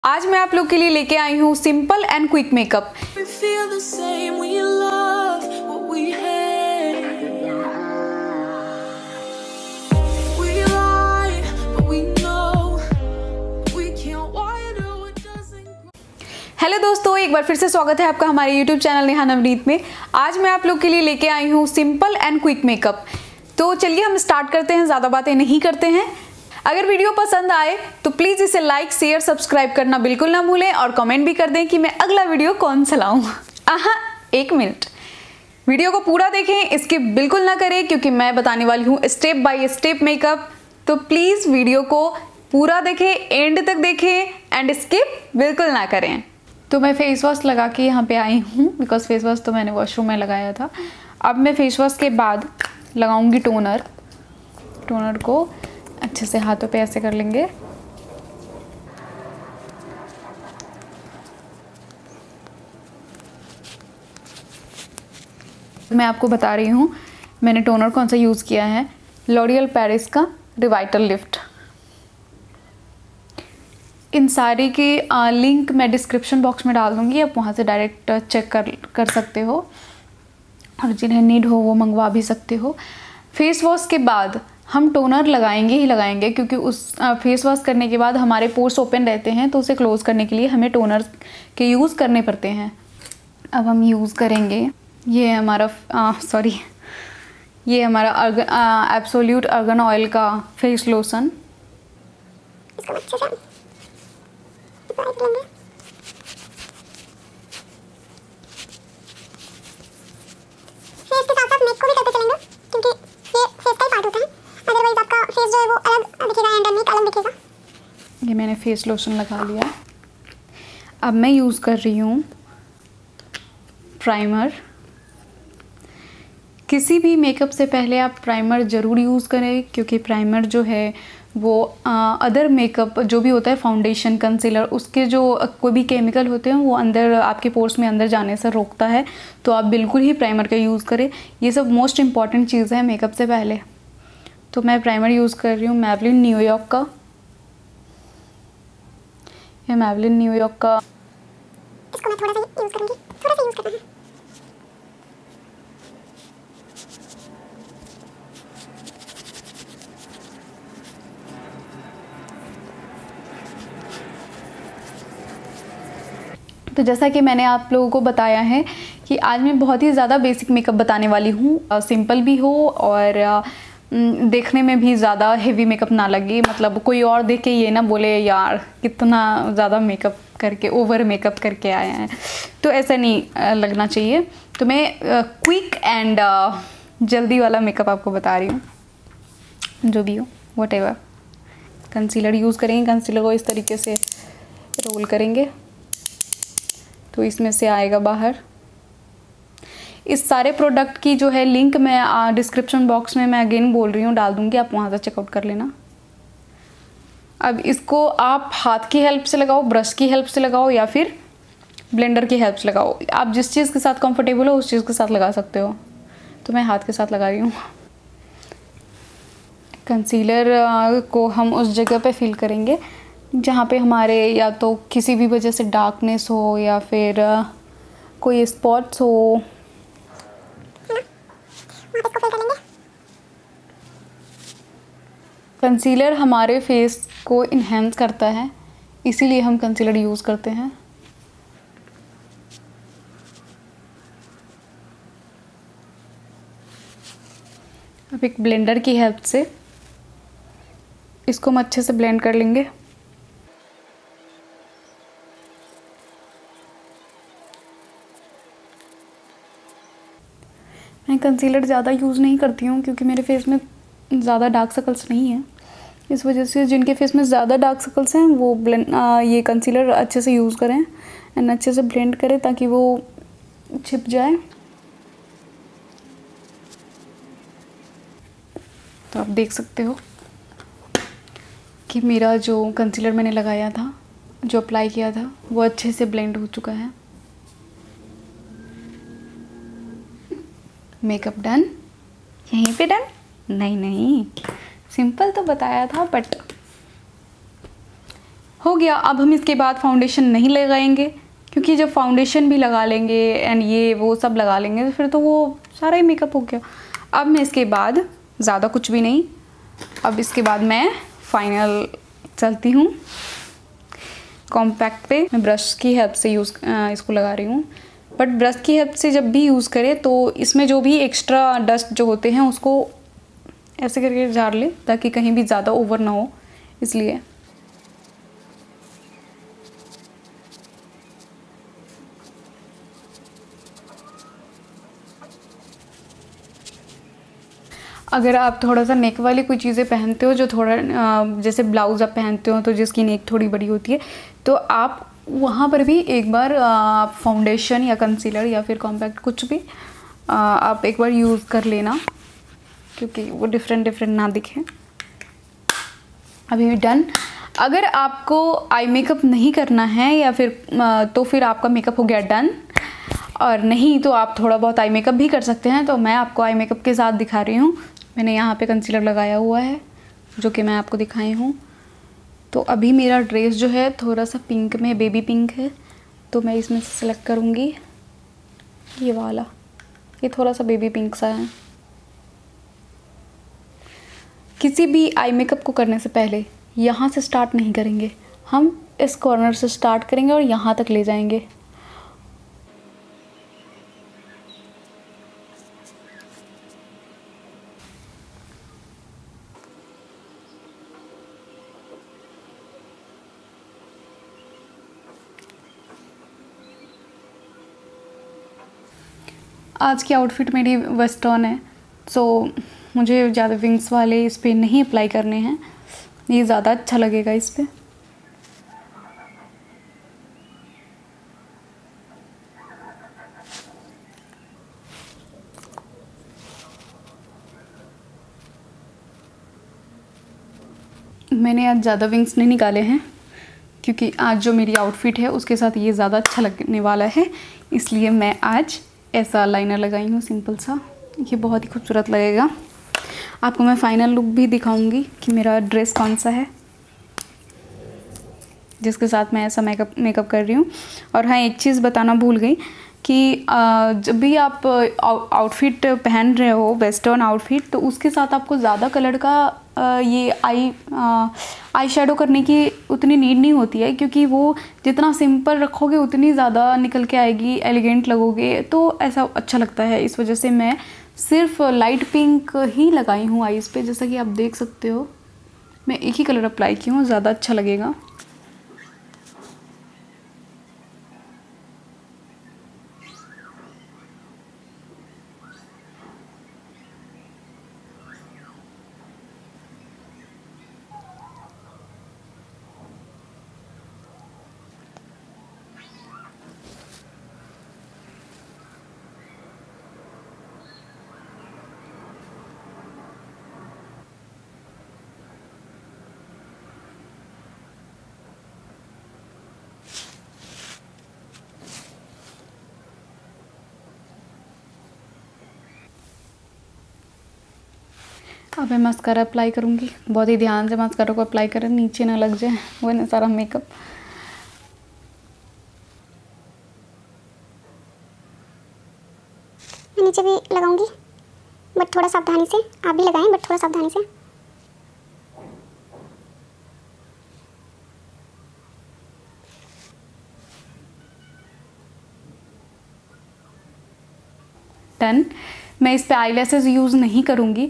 आज मैं आप लोग के लिए लेके आई हूँ simple and quick makeup. Hello दोस्तों, एक बार फिर से स्वागत है आपका हमारे YouTube चैनल नेहा नवनीत में। आज मैं आप लोग के लिए लेके आई हूँ सिंपल एंड क्विक मेकअप। तो चलिए हम स्टार्ट करते हैं, ज़्यादा बातें नहीं करते हैं। अगर वीडियो पसंद आए तो प्लीज़ इसे लाइक शेयर सब्सक्राइब करना बिल्कुल ना भूलें और कमेंट भी कर दें कि मैं अगला वीडियो कौन सा लाऊं। एक मिनट, वीडियो को पूरा देखें, स्किप बिल्कुल ना करें क्योंकि मैं बताने वाली हूँ स्टेप बाय स्टेप मेकअप। तो प्लीज़ वीडियो को पूरा देखें, एंड तक देखें एंड स्किप बिल्कुल ना करें। तो मैं फेस वॉश लगा के यहाँ पे आई हूँ बिकॉज फेस वॉश तो मैंने वॉशरूम में लगाया था। अब मैं फेस वॉश के बाद लगाऊंगी टोनर। टोनर को अच्छे से हाथों पे ऐसे कर लेंगे। मैं आपको बता रही हूँ मैंने टोनर कौन सा यूज़ किया है, लॉरियल पेरिस का रिवाइटल लिफ्ट। इन सारी की लिंक मैं डिस्क्रिप्शन बॉक्स में डाल दूँगी, आप वहाँ से डायरेक्ट चेक कर सकते हो और जिन्हें नीड हो वो मंगवा भी सकते हो। फेस वॉश के बाद हम टोनर लगाएंगे ही लगाएंगे क्योंकि उस फेस वॉश करने के बाद हमारे पोर्स ओपन रहते हैं, तो उसे क्लोज़ करने के लिए हमें टोनर के यूज़ करने पड़ते हैं। अब हम यूज़ करेंगे ये हमारा एब्सोल्यूट अर्गन ऑयल का फेस लोशन। इसको अच्छे से अप्लाई करेंगे। फेस के साथ साथ नेक को भी करते चलेंगे क्योंकि ये फेस का ही पार्ट होता है, अदरवाइज आपका फेस जो है वो अलग दिखेगा एंड नेक अलग दिखेगा। ये मैंने फेस लोशन लगा लिया। अब मैं यूज़ कर रही हूँ प्राइमर। किसी भी मेकअप से पहले आप प्राइमर ज़रूर यूज़ करें क्योंकि प्राइमर जो है वो अदर मेकअप जो भी होता है, फाउंडेशन कंसीलर, उसके जो कोई भी केमिकल होते हैं वो अंदर आपके पोर्स में अंदर जाने से रोकता है। तो आप बिल्कुल ही प्राइमर का यूज़ करें, ये सब मोस्ट इम्पॉर्टेंट चीज़ है मेकअप से पहले। तो मैं प्राइमर यूज़ कर रही हूँ मैवलिन न्यूयॉर्क का। ये मैवलिन न्यूयॉर्क का। इसको मैं थोड़ा सा यूज़ करूँगी, थोड़ा सा यूज़ करना है। तो जैसा कि मैंने आप लोगों को बताया है कि आज मैं बहुत ही ज़्यादा बेसिक मेकअप बताने वाली हूँ, सिंपल भी हो और देखने में भी ज़्यादा हेवी मेकअप ना लगे। मतलब कोई और देख के ये ना बोले यार कितना ज़्यादा मेकअप करके, ओवर मेकअप करके आए हैं, तो ऐसा नहीं लगना चाहिए। तो मैं क्विक एंड जल्दी वाला मेकअप आपको बता रही हूँ, जो भी हो व्हाटएवर। कंसीलर यूज़ करेंगे, कंसीलर को इस तरीके से रोल करेंगे तो इसमें से आएगा बाहर। इस सारे प्रोडक्ट की जो है लिंक मैं डिस्क्रिप्शन बॉक्स में मैं अगेन बोल रही हूँ डाल दूँगी, आप वहाँ से चेकआउट कर लेना। अब इसको आप हाथ की हेल्प से लगाओ, ब्रश की हेल्प से लगाओ या फिर ब्लेंडर की हेल्प से लगाओ। आप जिस चीज़ के साथ कंफर्टेबल हो उस चीज़ के साथ लगा सकते हो। तो मैं हाथ के साथ लगा रही हूँ। कंसीलर को हम उस जगह पे फिल करेंगे जहाँ पे हमारे या तो किसी भी वजह से डार्कनेस हो या फिर कोई स्पॉट्स हो। कंसीलर हमारे फेस को इन्हेंस करता है, इसीलिए हम कंसीलर यूज़ करते हैं। अब एक ब्लेंडर की हेल्प से इसको हम अच्छे से ब्लेंड कर लेंगे। मैं कंसीलर ज़्यादा यूज़ नहीं करती हूँ क्योंकि मेरे फेस में ज़्यादा डार्क सर्कल्स नहीं हैं, इस वजह से जिनके फेस में ज़्यादा डार्क सर्कल्स हैं वो ये कंसीलर अच्छे से यूज़ करें एंड अच्छे से ब्लेंड करें ताकि वो छिप जाए। तो आप देख सकते हो कि मेरा जो कंसीलर मैंने लगाया था, जो अप्लाई किया था, वो अच्छे से ब्लेंड हो चुका है। मेकअप डन, यहीं पे डन? नहीं, सिंपल तो बताया था बट हो गया। अब हम इसके बाद फाउंडेशन नहीं लगाएंगे, क्योंकि जब फाउंडेशन भी लगा लेंगे एंड ये वो सब लगा लेंगे तो फिर तो वो सारा ही मेकअप हो गया। अब मैं इसके बाद ज़्यादा कुछ भी नहीं, अब इसके बाद मैं फाइनल चलती हूँ कॉम्पैक्ट पे। मैं ब्रश की हेल्प से इसको लगा रही हूँ, बट ब्रश की हेल्प से जब भी यूज़ करें तो इसमें जो भी एक्स्ट्रा डस्ट जो होते हैं उसको ऐसे करके झाड़ ले, ताकि कहीं भी ज़्यादा ओवर ना हो, इसलिए। अगर आप थोड़ा सा नेक वाली कोई चीज़ें पहनते हो, जो थोड़ा जैसे ब्लाउज़ आप पहनते हो तो जिसकी नेक थोड़ी बड़ी होती है, तो आप वहाँ पर भी एक बार आप फाउंडेशन या कंसीलर या फिर कॉम्पैक्ट कुछ भी आप एक बार यूज़ कर लेना, क्योंकि वो डिफरेंट ना दिखे। अभी भी डन। अगर आपको आई मेकअप नहीं करना है या फिर तो फिर आपका मेकअप हो गया डन, और नहीं तो आप थोड़ा बहुत आई मेकअप भी कर सकते हैं। तो मैं आपको आई मेकअप के साथ दिखा रही हूँ। मैंने यहाँ पे कंसीलर लगाया हुआ है जो कि मैं आपको दिखाई हूँ। तो अभी मेरा ड्रेस जो है थोड़ा सा पिंक में, बेबी पिंक है, तो मैं इसमें से सेलेक्ट करूँगी ये वाला। ये थोड़ा सा बेबी पिंक सा है। किसी भी आई मेकअप को करने से पहले यहाँ से स्टार्ट नहीं करेंगे, हम इस कॉर्नर से स्टार्ट करेंगे और यहाँ तक ले जाएंगे। आज की आउटफिट मेरी वेस्टर्न है, सो मुझे ज़्यादा विंग्स वाले इस पर नहीं अप्लाई करने हैं, ये ज़्यादा अच्छा लगेगा इस पर। मैंने आज ज़्यादा विंग्स नहीं निकाले हैं, क्योंकि आज जो मेरी आउटफिट है उसके साथ ये ज़्यादा अच्छा लगने वाला है, इसलिए मैं आज ऐसा लाइनर लगाई हूँ सिंपल सा। ये बहुत ही खूबसूरत लगेगा। आपको मैं फाइनल लुक भी दिखाऊंगी कि मेरा ड्रेस कौन सा है जिसके साथ मैं ऐसा मेकअप कर रही हूँ। और हाँ, एक चीज़ बताना भूल गई कि जब भी आप आउटफिट पहन रहे हो वेस्टर्न आउटफिट, तो उसके साथ आपको ज़्यादा कलर का ये आई शेडो करने की उतनी नीड नहीं होती है, क्योंकि वो जितना सिंपल रखोगे उतनी ज़्यादा निकल के आएगी, एलिगेंट लगोगे, तो ऐसा अच्छा लगता है। इस वजह से मैं सिर्फ लाइट पिंक ही लगाई हूँ आईज़ पे। जैसा कि आप देख सकते हो मैं एक ही कलर अप्लाई की हूँ, ज़्यादा अच्छा लगेगा। अब मैं मस्कारा अप्लाई करूँगी। बहुत ही ध्यान से मस्कारा को अप्लाई करें, नीचे ना लग जाए वरना सारा मेकअप। मैं नीचे भी लगाऊंगी, बट थोड़ा सावधानी से। आप भी लगाएं, बट थोड़ा सावधानी से। डन। मैं इस पे आईलैशेस यूज़ नहीं करूँगी।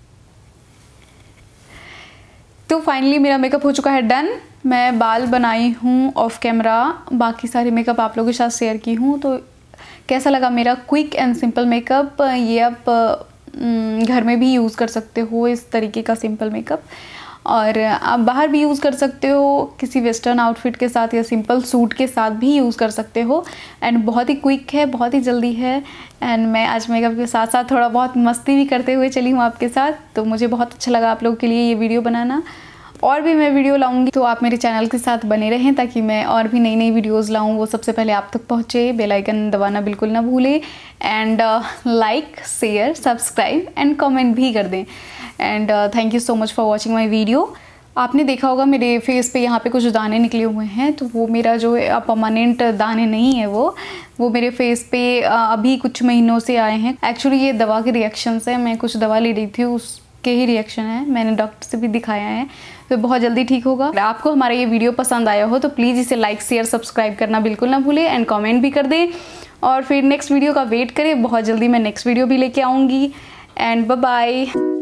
तो फाइनली मेरा मेकअप हो चुका है डन। मैं बाल बनाई हूँ ऑफ कैमरा, बाकी सारे मेकअप आप लोगों के साथ शेयर की हूँ। तो कैसा लगा मेरा क्विक एंड सिंपल मेकअप? ये आप घर में भी यूज़ कर सकते हो इस तरीके का सिंपल मेकअप, और आप बाहर भी यूज़ कर सकते हो किसी वेस्टर्न आउटफिट के साथ या सिंपल सूट के साथ भी यूज़ कर सकते हो। एंड बहुत ही क्विक है, बहुत ही जल्दी है। एंड मैं आज मेकअप के साथ साथ थोड़ा बहुत मस्ती भी करते हुए चली हूँ आपके साथ। तो मुझे बहुत अच्छा लगा आप लोगों के लिए ये वीडियो बनाना। और भी मैं वीडियो लाऊंगी, तो आप मेरे चैनल के साथ बने रहें ताकि मैं और भी नई नई वीडियोस लाऊं, वो सबसे पहले आप तक पहुँचे। बेल आइकन दबाना बिल्कुल ना भूलें, and like, share, subscribe and comment भी कर दें। And thank you so much for watching my video. आपने देखा होगा मेरे फेस पे यहाँ पे कुछ दाने निकले हुए हैं, तो वो मेरा जो परमानेंट दाने नहीं है, वो मेरे फेस पे अभी कुछ महीनों से आए हैं। एक्चुअली ये दवा के रिएक्शन है, मैं कुछ दवा ले रही थी उसके ही रिएक्शन है, मैंने डॉक्टर से भी दिखाया है, तो बहुत जल्दी ठीक होगा। आपको हमारा ये वीडियो पसंद आया हो तो प्लीज़ इसे लाइक शेयर सब्सक्राइब करना बिल्कुल ना भूलें एंड कॉमेंट भी कर दें और फिर नेक्स्ट वीडियो का वेट करें। बहुत जल्दी मैं नेक्स्ट वीडियो भी लेके आऊँगी एंड बाय बाय।